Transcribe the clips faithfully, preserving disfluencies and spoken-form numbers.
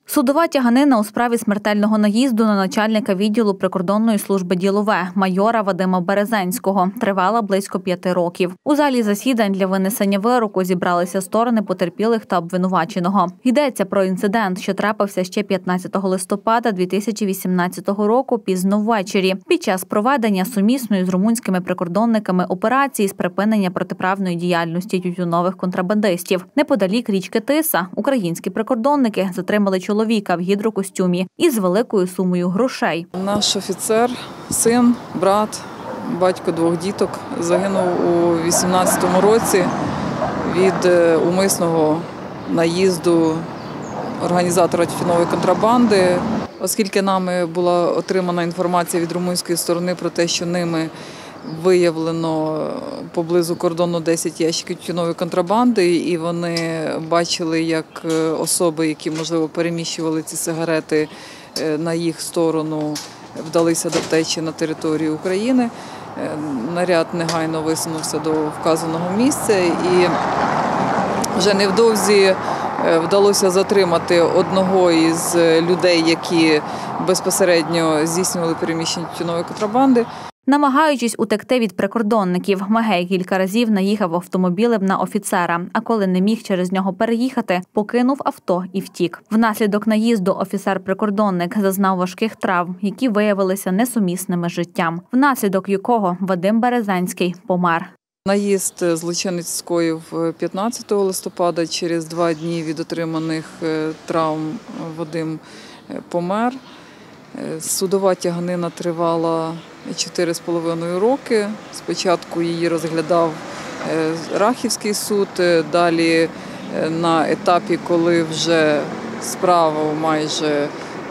Судова тяганина у справі смертельного наїзду на начальника відділу прикордонної служби ділове майора Вадима Березенського тривала близько п'яти років. У залі засідань для винесення вироку зібралися сторони потерпілих та обвинуваченого. Йдеться про інцидент, що трапився ще п'ятнадцятого листопада дві тисячі вісімнадцятого року пізно ввечері під час проведення сумісної з румунськими прикордонниками операції з припинення протиправної діяльності тютюнових контрабандистів. Неподалік річки Тиса українські прикордонники затримали чоловіка чоловіка в гідрокостюмі із великою сумою грошей. Наш офіцер, син, брат, батько двох діток загинув у вісімнадцятому році від умисного наїзду організатора тютюнової контрабанди. Оскільки нами була отримана інформація від румунської сторони про те, що ними виявлено поблизу кордону десять ящиків тютюнової контрабанди, і вони бачили, як особи, які, можливо, переміщували ці сигарети на їх сторону, вдалися до втечі на територію України. Наряд негайно висунувся до вказаного місця, і вже невдовзі вдалося затримати одного із людей, які безпосередньо здійснювали переміщення тютюнової контрабанди. Намагаючись утекти від прикордонників, Магей кілька разів наїхав автомобілем на офіцера, а коли не міг через нього переїхати, покинув авто і втік. Внаслідок наїзду офіцер-прикордонник зазнав важких травм, які виявилися несумісними з життям, внаслідок якого Вадим Березенський помер. Наїзд злочинець скоїв п'ятнадцятого листопада. Через два дні від отриманих травм Вадим помер. Судова тяганина тривала чотири з половиною роки. Спочатку її розглядав Рахівський суд, далі на етапі, коли вже справа майже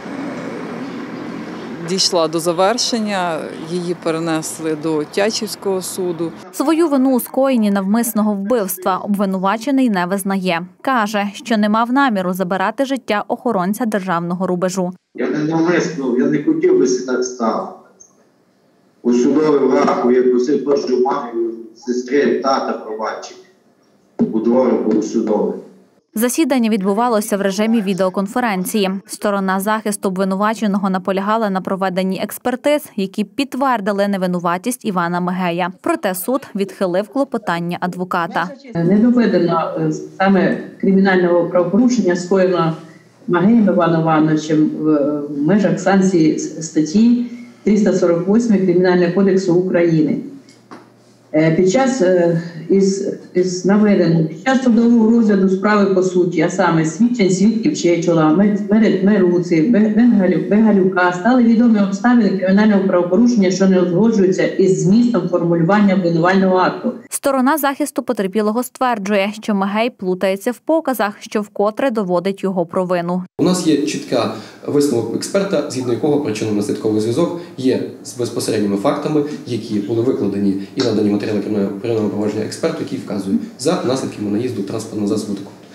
дійшла до завершення, її перенесли до Тячівського суду. Свою вину у скоєнні навмисного вбивства обвинувачений не визнає. Каже, що не мав наміру забирати життя охоронця державного рубежу. Я не навмисно, я не хотів би си так стало. У судовий враху я просив прошу мамі, сестри, тата пробачити. У дворику у судовий. Засідання відбувалося в режимі відеоконференції. Сторона захисту обвинуваченого наполягала на проведенні експертиз, які підтвердили невинуватість Івана Магея. Проте суд відхилив клопотання адвоката. Не доведено саме кримінального правопорушення, скоєно Магеєм Іваном Івановичем в межах санкції статті триста сорок восьма Кримінального кодексу України. Під час із, із наведеного, під час судового розгляду справи по суті, а саме свідчень свідків Чечола, Меруци, Бегалюка, стали відомі обставини кримінального правопорушення, що не узгоджуються із змістом формулювання обвинувального акту. Сторона захисту потерпілого стверджує, що Магей плутається в показах, що вкотре доводить його провину. У нас є чітка висновок експерта, згідно якого причинно-наслідковий зв'язок є з безпосередніми фактами, які були викладені і надані матеріали кримінального провадження експерту, який вказує за наслідками наїзду транспортного засобу.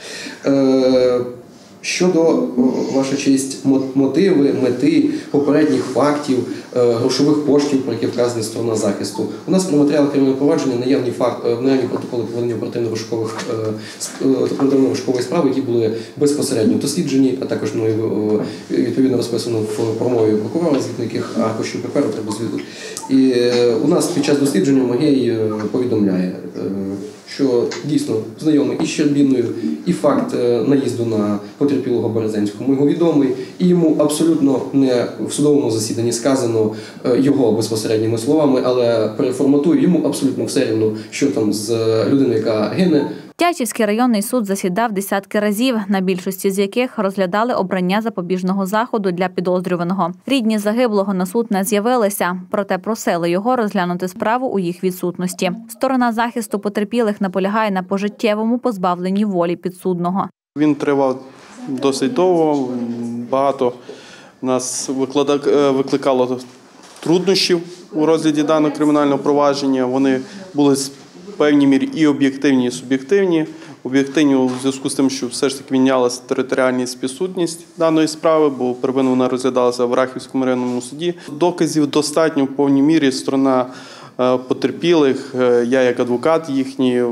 Щодо, ваша честь, мотиви, мети, попередніх фактів, грошових коштів, про які вказана сторона захисту. У нас при матеріалах кримінального провадження наявні, факт, наявні протоколи проведення оперативно-розшукової справи, які були безпосередньо досліджені, а також мною відповідно розписано в промові прокурора, згідно яких аркушів паперу треба звідти. І у нас під час дослідження Магей повідомляє, що дійсно знайомий із Щербіною, і факт наїзду на потерпілого Березенського йому відомий, і йому абсолютно не в судовому засіданні сказано його безпосередніми словами, але переформатую, йому абсолютно все рівно, що там з людиною, яка гине. Тячівський районний суд засідав десятки разів, на більшості з яких розглядали обрання запобіжного заходу для підозрюваного. Рідні загиблого на суд не з'явилися, проте просили його розглянути справу у їх відсутності. Сторона захисту потерпілих наполягає на пожиттєвому позбавленні волі підсудного. Він тривав досить довго, багато нас викликало труднощів у розгляді даного кримінального провадження. Вони були в певній мірі і об'єктивні, і суб'єктивні. Об'єктивні у зв'язку з тим, що все ж таки мінялася територіальність, підсудність даної справи, бо первинно вона розглядалася в Рахівському районному суді. Доказів достатньо в повній мірі. Сторона потерпілих, я як адвокат їхній,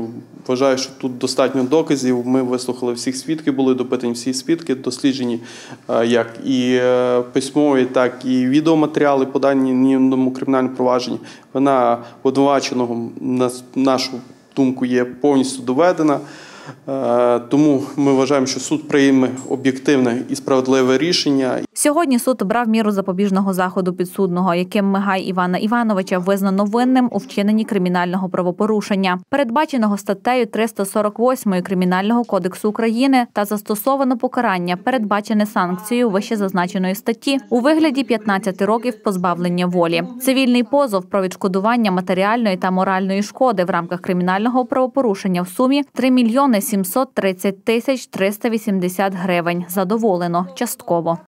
вважаю, що тут достатньо доказів. Ми вислухали всіх свідків, були допитані всі свідки, досліджені як і письмові, так і відеоматеріали, подані в кримінальному провадженні. Вина обвинуваченого, на нашу думку, є повністю доведена. Тому ми вважаємо, що суд прийме об'єктивне і справедливе рішення. Сьогодні суд обрав міру запобіжного заходу підсудного, яким Мигай Івана Івановича визнано винним у вчиненні кримінального правопорушення, передбаченого статтею триста сорок восьмою Кримінального кодексу України, та застосовано покарання, передбачене санкцією вищезазначеної статті, у вигляді п'ятнадцяти років позбавлення волі. Цивільний позов про відшкодування матеріальної та моральної шкоди в рамках кримінального правопорушення в сумі три мільйони сімсот тридцять тисяч триста вісімдесят гривень задоволено частково.